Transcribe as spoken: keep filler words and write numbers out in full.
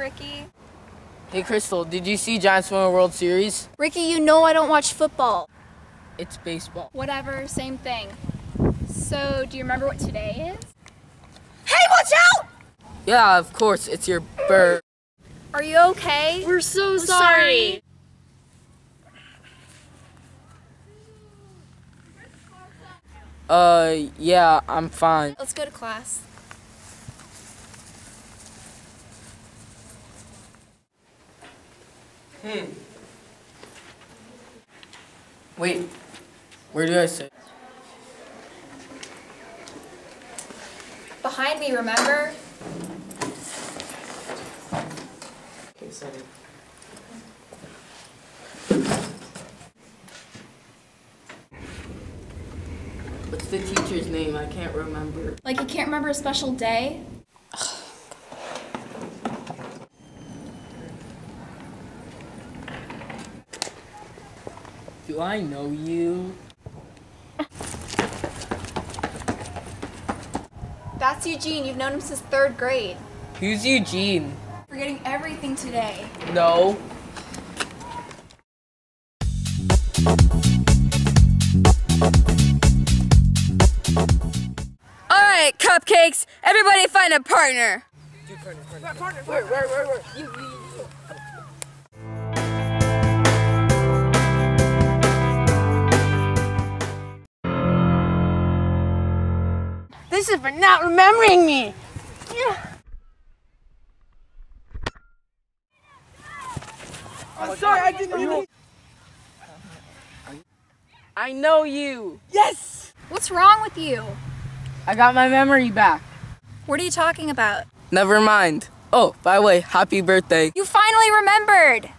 Ricky. Hey, Crystal, did you see Giants win a World Series? Ricky, you know I don't watch football. It's baseball. Whatever, same thing. So, do you remember what today is? Hey, watch out! Yeah, of course, it's your bird. Are you okay? We're so We're sorry. sorry. Uh, yeah, I'm fine. Let's go to class. Hmm. Wait, where do I sit? Behind me, remember? Okay, sorry. What's the teacher's name? I can't remember. Like you can't remember a special day? Do I know you? That's Eugene. You've known him since third grade. Who's Eugene? Forgetting everything today. No. Alright, cupcakes, everybody find a partner. Partner, partner. Partner, where, where, where, where? You, you, you. This is for not remembering me. I'm sorry, I didn't really. I know you. Yes! What's wrong with you? I got my memory back. What are you talking about? Never mind. Oh, by the way, happy birthday. You finally remembered!